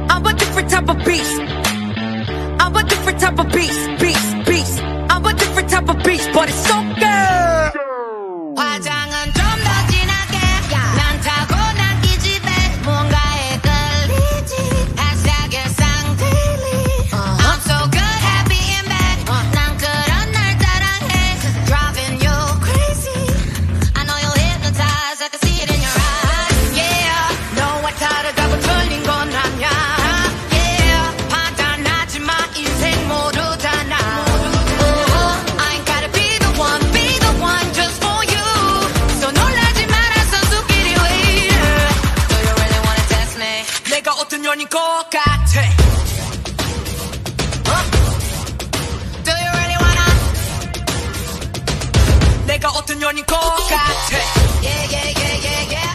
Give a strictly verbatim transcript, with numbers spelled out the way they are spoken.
I'm a different type of beast. I'm a different type of beast, beast, beast. I'm a different type of beast, but it's so good. 화장은 좀 더 진하게 난 타고난 이 집에 뭔가에 끌리지 hashtag 쌍들리 I'm so good happy in bed 난 그런 날 따라해 driving you crazy I know you're hypnotized I can see it in your eyes yeah 너와 다르다고 틀린 건 아냐 yeah 판단하지 마 인생 모르잖아 oh, I ain't gotta be the one be the one just for you so 놀라지 마라 선수끼리 wait Do you really wanna test me 내가 어떤 년인 것 같아 어? Do you really wanna 내가 어떤 년인 것 같아 yeah yeah yeah yeah yeah